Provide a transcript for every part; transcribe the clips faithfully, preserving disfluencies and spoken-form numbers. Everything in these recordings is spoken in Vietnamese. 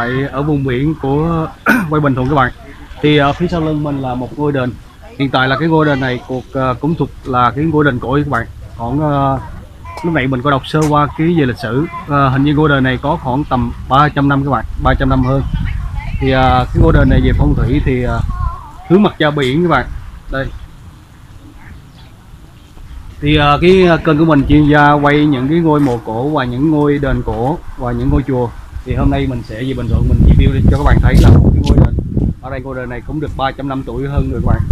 lại ở vùng biển của quay Bình Thuận các bạn. Thì uh, phía sau lưng mình là một ngôi đền. Hiện tại là cái ngôi đền này cuộc uh, cũng thuộc là cái ngôi đền cổ các bạn. Khoảng uh, lúc nãy mình có đọc sơ qua cái về lịch sử, uh, hình như ngôi đền này có khoảng tầm ba trăm năm các bạn, ba trăm năm hơn. Thì uh, cái ngôi đền này về phong thủy thì uh, hướng mặt ra biển các bạn. Đây. Thì uh, cái kênh của mình chuyên gia quay những cái ngôi mộ cổ và những ngôi đền cổ và những ngôi chùa. Thì hôm nay mình sẽ về Bình Thuận mình review cho các bạn thấy là một cái ngôi đền. Ở đây ngôi đền này cũng được ba trăm năm tuổi hơn rồi các bạn.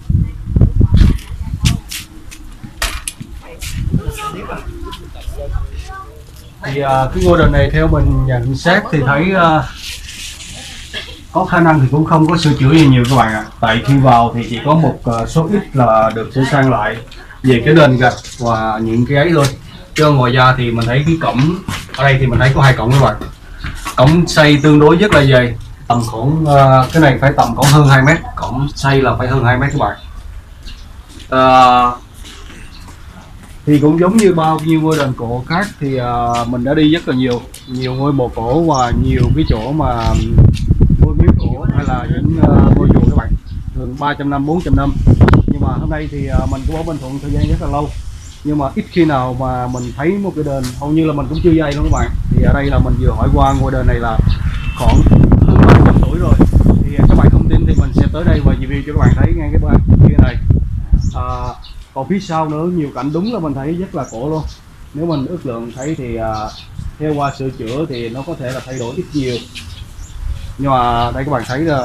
Thì uh, cái ngôi đền này theo mình nhận xét thì thấy uh, có khả năng thì cũng không có sửa chữa gì nhiều các bạn ạ. Tại khi vào thì chỉ có một uh, số ít là được sửa sang lại về cái nền gạch và những cái ấy thôi. Chứ ngoài ra thì mình thấy cái cổng ở đây thì mình thấy có hai cổng các bạn. Cổng xây tương đối rất là dày, tầm khoảng uh, cái này phải tầm khoảng hơn hai mét, cổng xây là phải hơn hai mét các bạn. Uh, thì cũng giống như bao nhiêu ngôi đền cổ khác thì uh, mình đã đi rất là nhiều nhiều ngôi mộ cổ và nhiều cái chỗ mà ngôi miếu cổ hay là những uh, ngôi chùa các bạn, thường ba trăm năm, bốn trăm năm. Nhưng mà hôm nay thì uh, mình cũng ở Bình Thuận thời gian rất là lâu, nhưng mà ít khi nào mà mình thấy một cái đền, hầu như là mình cũng chưa dây luôn các bạn. Thì ở đây là mình vừa hỏi qua ngôi đền này là khoảng hơn ba trăm tuổi rồi. Thì các bạn không tin thì mình sẽ tới đây và review cho các bạn thấy ngay cái bên kia này. À, còn phía sau nữa nhiều cảnh đúng là mình thấy rất là cổ luôn. Nếu mình ước lượng thấy thì uh, theo qua sửa chữa thì nó có thể là thay đổi ít nhiều. Nhưng mà đây các bạn thấy là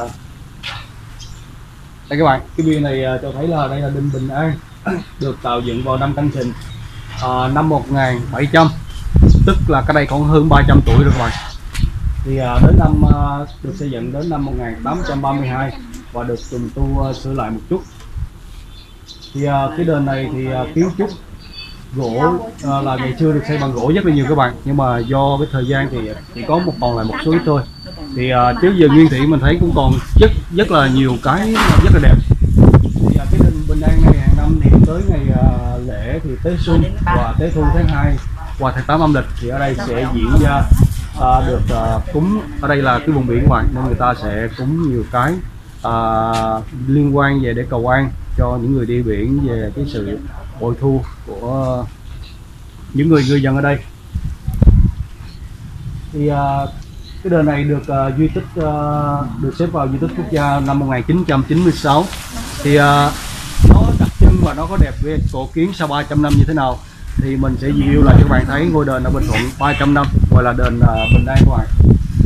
đây các bạn, cái bia này uh, cho thấy là đây là đinh Bình An, được tạo dựng vào năm Canh Thìn uh, năm một nghìn bảy trăm, tức là cái đây còn hơn ba trăm tuổi rồi các bạn. Thì uh, đến năm uh, được xây dựng đến năm một nghìn tám trăm ba mươi hai và được trùng tu uh, sửa lại một chút. Thì uh, cái đền này thì uh, kiến trúc gỗ uh, là ngày xưa được xây bằng gỗ rất là nhiều các bạn, nhưng mà do cái thời gian thì chỉ có một còn lại một số ít thôi. Thì uh, trước giờ nguyên thủy mình thấy cũng còn rất rất là nhiều cái rất là đẹp. Thì uh, cái đền Bình An này hàng năm thì tới ngày uh, lễ thì Tết Xuân và Tết Thu tháng hai và tháng tám âm lịch thì ở đây sẽ diễn ra uh, được uh, cúng. Ở đây là cái vùng biển các bạn nên người ta sẽ cúng nhiều cái uh, liên quan về để cầu an cho những người đi biển về cái sự bội thu của những người ngư dân ở đây. Thì uh, cái đền này được uh, di tích uh, được xếp vào di tích quốc gia năm một nghìn chín trăm chín mươi sáu. Thì uh, nó đặc trưng và nó có đẹp về cổ kiến sau ba trăm năm như thế nào thì mình sẽ review lại cho các bạn thấy. Ngôi đền ở Bình Thuận ba trăm năm gọi là đền uh, Bình An các bạn.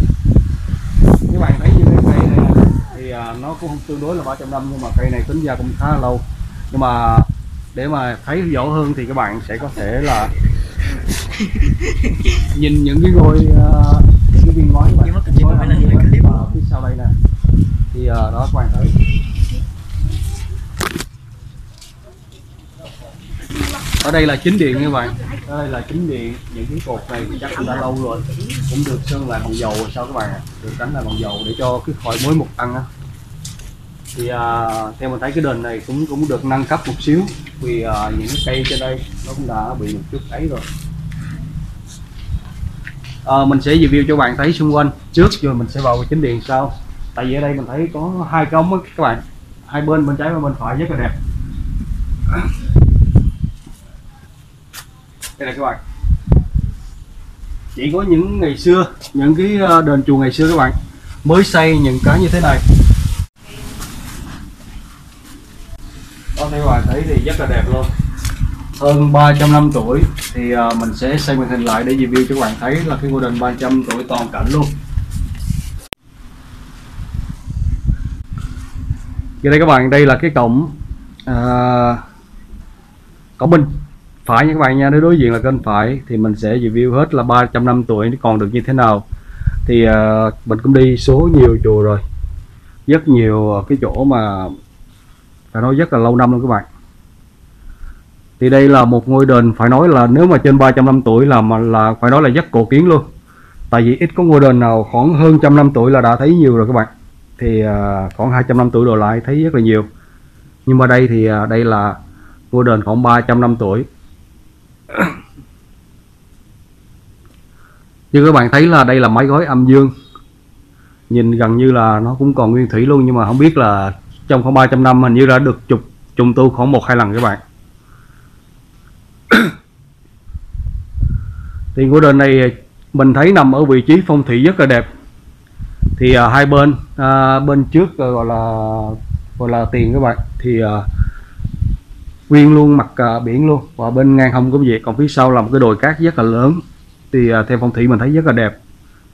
Các bạn thấy như cái cây này thì uh, nó cũng không tương đối là ba trăm năm, nhưng mà cây này tính ra cũng khá là lâu. Nhưng mà để mà thấy rõ hơn thì các bạn sẽ có thể là nhìn những cái ngôi uh, những cái viên ngói và phía sau đây nè. Thì uh, đó các bạn thấy ở đây là chính điện các bạn. Ở đây là chính điện. Những cái cột này thì chắc cũng đã lâu rồi, cũng được sơn lại bằng dầu sao các bạn ạ, được đánh lại bằng dầu để cho cái khỏi mối mục tăng á. Thì uh, theo mình thấy cái đền này cũng cũng được nâng cấp một xíu vì uh, những cái cây trên đây nó cũng đã bị một chút ấy rồi. Uh, mình sẽ review cho bạn thấy xung quanh trước rồi mình sẽ vào cái chính điện sau. Tại vì ở đây mình thấy có hai cổng á các bạn, hai bên bên trái và bên phải rất là đẹp. Đây này các bạn, chỉ có những ngày xưa, những cái đền chùa ngày xưa các bạn mới xây những cái như thế này. Đó, các bạn thấy thì rất là đẹp luôn, hơn ba trăm năm tuổi. Thì uh, mình sẽ xây màn hình lại để review cho các bạn thấy là cái ngôi đền ba trăm tuổi toàn cảnh luôn. Giờ đây các bạn, đây là cái cổng uh, cổng bên phải nha các bạn nha, nếu đối diện là kênh phải thì mình sẽ review hết là ba trăm năm tuổi nó còn được như thế nào. Thì uh, mình cũng đi số nhiều chùa rồi, rất nhiều cái chỗ mà phải nói rất là lâu năm luôn các bạn. Thì đây là một ngôi đền phải nói là nếu mà trên ba trăm năm tuổi là mà là phải nói là rất cổ kiến luôn. Tại vì ít có ngôi đền nào khoảng hơn trăm năm tuổi là đã thấy nhiều rồi các bạn. Thì uh, khoảng hai trăm năm tuổi đổ lại thấy rất là nhiều. Nhưng mà đây thì uh, đây là ngôi đền khoảng ba trăm năm tuổi. Như các bạn thấy là đây là mái gói âm dương. nhìn gần như là nó cũng còn nguyên thủy luôn, nhưng mà không biết là trong khoảng ba trăm năm hình như đã được trùng trùng tu khoảng một hai lần các bạn. Thì ngôi đền này mình thấy nằm ở vị trí phong thủy rất là đẹp. Thì à, hai bên à, bên trước à, gọi là gọi là tiền các bạn, thì à, nguyên luôn mặt à, biển luôn, và bên ngang hông cũng vậy, còn phía sau là một cái đồi cát rất là lớn. Thì à, theo phong thủy mình thấy rất là đẹp.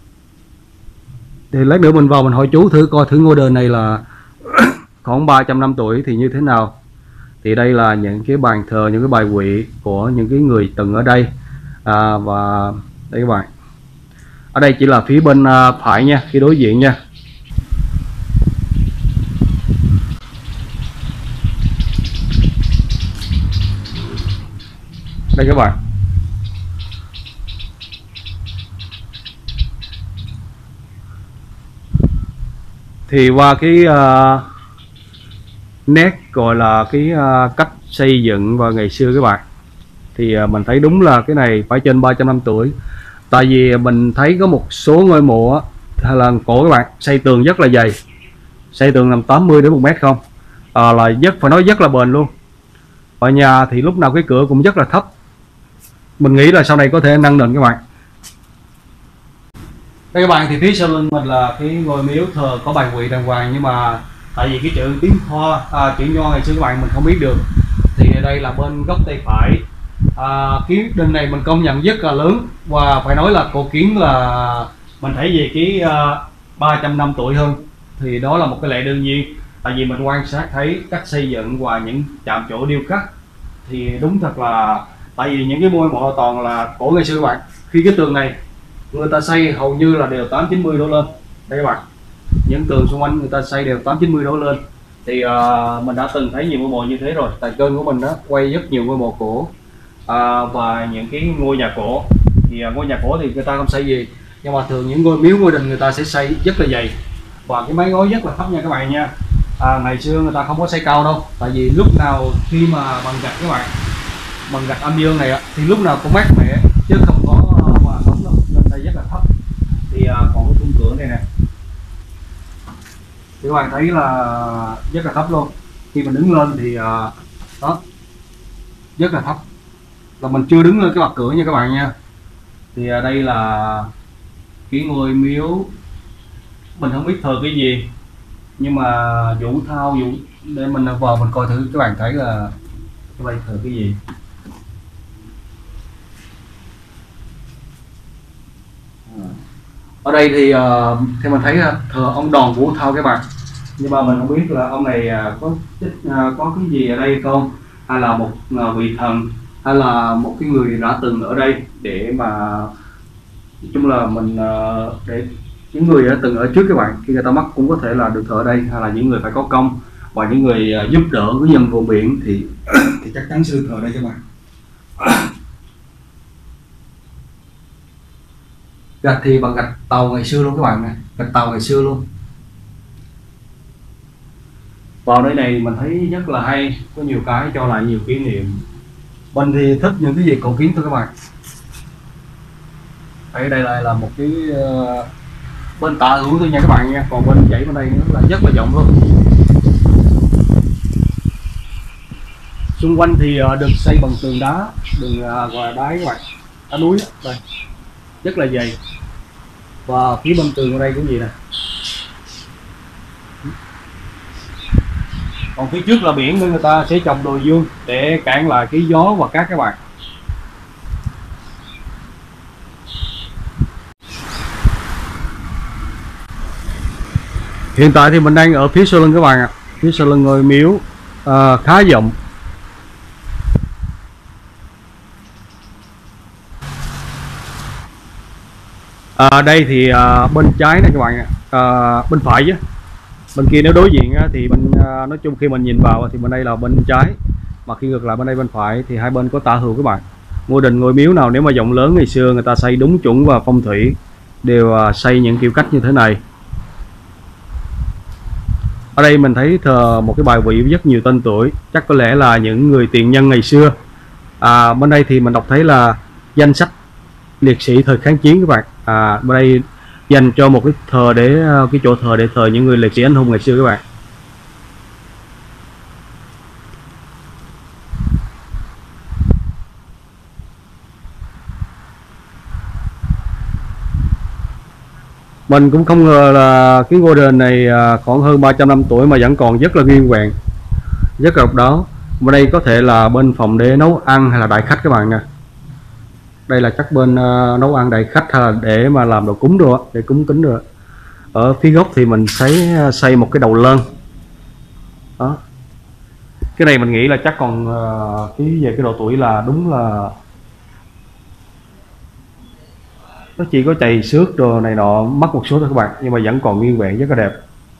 Thì lát nữa mình vào mình hỏi chú thử coi thử ngôi đền này là khoảng ba trăm năm tuổi thì như thế nào. Thì đây là những cái bàn thờ, những cái bài vị của những cái người từng ở đây. À, và đây các bạn, ở đây chỉ là phía bên uh, phải nha, phía đối diện nha. Đây các bạn, thì qua cái uh, nét gọi là cái uh, cách xây dựng và ngày xưa các bạn, thì uh, mình thấy đúng là cái này phải trên ba trăm năm tuổi. Tại vì mình thấy có một số ngôi mộ hay là cổ các bạn xây tường rất là dày, xây tường làm tám mươi đến một mét không, à, là rất phải nói rất là bền luôn. Và nhà thì lúc nào cái cửa cũng rất là thấp, mình nghĩ là sau này có thể nâng lên các bạn. Đây các bạn, thì phía sau lưng mình là cái ngôi miếu thờ có bài vị đàng hoàng, nhưng mà tại vì cái chữ tiếng Hoa à, chữ Nho ngày xưa các bạn mình không biết được. Thì đây là bên góc tay phải. À, kiến đền này mình công nhận rất là lớn, và phải nói là cổ kiến là mình thấy về cái uh, ba trăm năm tuổi hơn, thì đó là một cái lẽ đương nhiên. Tại vì mình quan sát thấy cách xây dựng và những chạm trổ điêu khắc thì đúng thật là, tại vì những cái ngôi mộ toàn là cổ ngày xưa các bạn. Khi cái tường này người ta xây hầu như là đều tám chín mươi độ lên. Đây các bạn, những tường xung quanh người ta xây đều tám chín mươi độ lên. Thì uh, mình đã từng thấy nhiều ngôi mộ như thế rồi. Tại kênh của mình đó quay rất nhiều ngôi mộ cổ. À, và những cái ngôi nhà cổ thì à, ngôi nhà cổ thì người ta không xây gì, nhưng mà thường những ngôi miếu ngôi đình người ta sẽ xây rất là dày, và cái mái ngói rất là thấp nha các bạn nha. À, ngày xưa người ta không có xây cao đâu, tại vì lúc nào khi mà bằng gạch các bạn, bằng gạch âm dương này thì lúc nào cũng mát mẻ chứ không có hòa nóng đâu, nên xây rất là thấp. Thì à, còn cái khung cửa này nè thì các bạn thấy là rất là thấp luôn. Khi mình đứng lên thì à, đó rất là thấp, là mình chưa đứng lên cái mặt cửa nha các bạn nha. Thì à, đây là cái ngôi miếu, mình không biết thờ cái gì, nhưng mà Vũ Thao Vũ để mình vào mình coi thử các bạn thấy là cái đây thờ cái gì. Ở đây thì uh, theo mình thấy thờ ông Đoàn Vũ Thao các bạn, nhưng mà mình không biết là ông này uh, có uh, có cái gì ở đây không, hay là một uh, vị thần, hay là một cái người đã từng ở đây để mà nói chung là mình uh, để những người đã từng ở trước các bạn, khi người ta mất cũng có thể là được thờ ở đây, hay là những người phải có công và những người uh, giúp đỡ cái dân vùng biển thì thì chắc chắn sẽ được thờ ở đây các bạn. Gạch thì bằng gạch tàu ngày xưa luôn các bạn này, gạch tàu ngày xưa luôn. Vào đây này mình thấy rất là hay, có nhiều cái cho lại nhiều kỷ niệm. Mình thì thích những cái gì cổ kiến thôi các bạn. Ở đây là, là một cái uh, bên tả hữu thôi nha các bạn nha, còn bên dãy bên đây nó là rất là rộng luôn. Xung quanh thì uh, được xây bằng tường đá, đường uh, gọi là đá các bạn, đá núi đó. Đây rất là dày, và phía bên tường ở đây cũng gì nè. Còn phía trước là biển nên người ta sẽ trồng đồi dương để cản lại cái gió và cát các bạn. Hiện tại thì mình đang ở phía sau lưng các bạn ạ, phía sau lưng ngôi miếu uh, khá rộng. À, đây thì uh, bên trái này các bạn ạ, uh, bên phải chứ, bên kia nếu đối diện á, thì bên uh, nói chung khi mình nhìn vào thì bên đây là bên trái, mà khi ngược lại bên đây bên phải thì hai bên có tả hữu các bạn. Ngôi đình ngôi miếu nào nếu mà rộng lớn ngày xưa người ta xây đúng chuẩn và phong thủy đều uh, xây những kiểu cách như thế này. Ở đây mình thấy thờ một cái bài vị rất nhiều tên tuổi, chắc có lẽ là những người tiền nhân ngày xưa. À, bên đây thì mình đọc thấy là danh sách liệt sĩ thời kháng chiến các bạn. À, bên đây dành cho một cái thờ để cái chỗ thờ để thờ những người liệt sĩ anh hùng ngày xưa các bạn. Mình cũng không ngờ là cái ngôi đền này khoảng hơn ba trăm năm tuổi mà vẫn còn rất là nguyên vẹn, rất là độc đáo. Bên đây có thể là bên phòng để nấu ăn hay là đại khách các bạn nè. Đây là chắc bên uh, nấu ăn đại khách hay là để mà làm đồ cúng đồ, để cúng kính được. Ở phía góc thì mình thấy xây một cái đầu lân. Đó. Cái này mình nghĩ là chắc còn uh, cái về cái độ tuổi là đúng là nó chỉ có chày xước đồ này nọ mất một số thôi các bạn, nhưng mà vẫn còn nguyên vẹn rất là đẹp.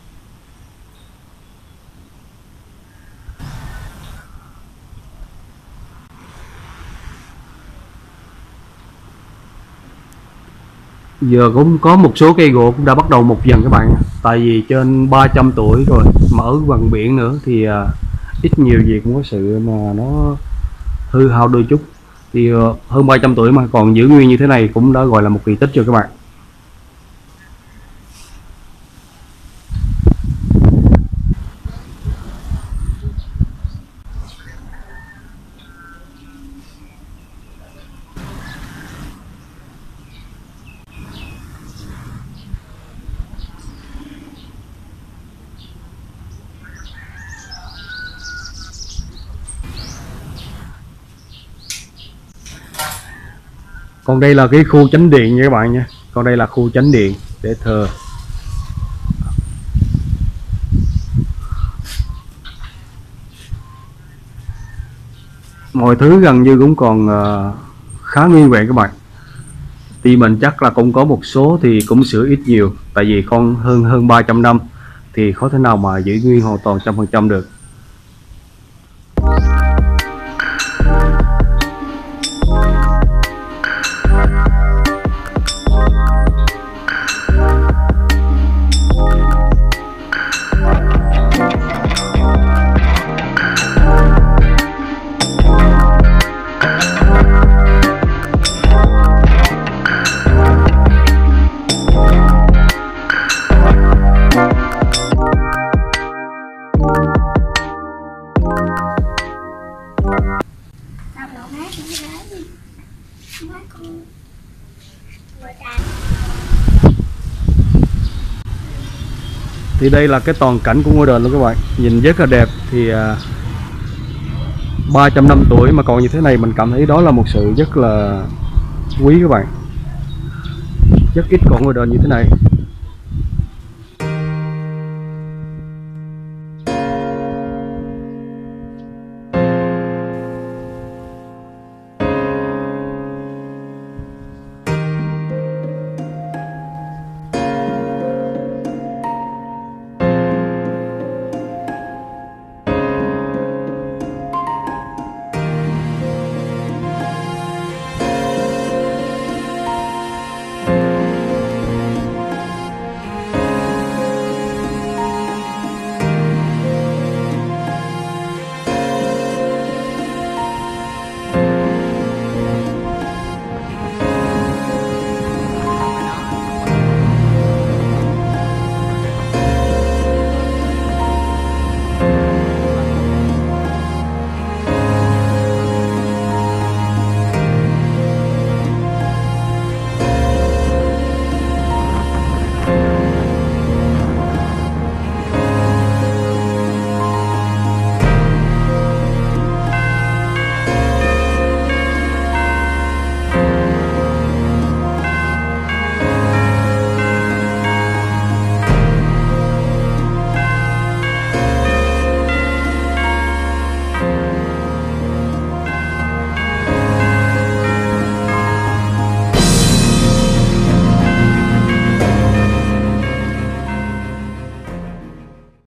Giờ cũng có một số cây gỗ cũng đã bắt đầu mục dần các bạn, tại vì trên ba trăm tuổi rồi mà ở gần biển nữa thì uh, ít nhiều gì cũng có sự mà nó hư hao đôi chút. Thì uh, hơn ba trăm tuổi mà còn giữ nguyên như thế này cũng đã gọi là một kỳ tích cho các bạn. Còn đây là cái khu chánh điện nha các bạn nha. Còn đây là khu chánh điện để thờ. Mọi thứ gần như cũng còn uh, khá nguyên vẹn các bạn. Thì mình chắc là cũng có một số thì cũng sửa ít nhiều, tại vì con hơn hơn ba trăm năm thì khó thể nào mà giữ nguyên hoàn toàn trăm phần trăm được. Thì đây là cái toàn cảnh của ngôi đền luôn các bạn, nhìn rất là đẹp. Thì uh, ba trăm năm tuổi mà còn như thế này, mình cảm thấy đó là một sự rất là quý các bạn. Rất ít còn ngôi đền như thế này.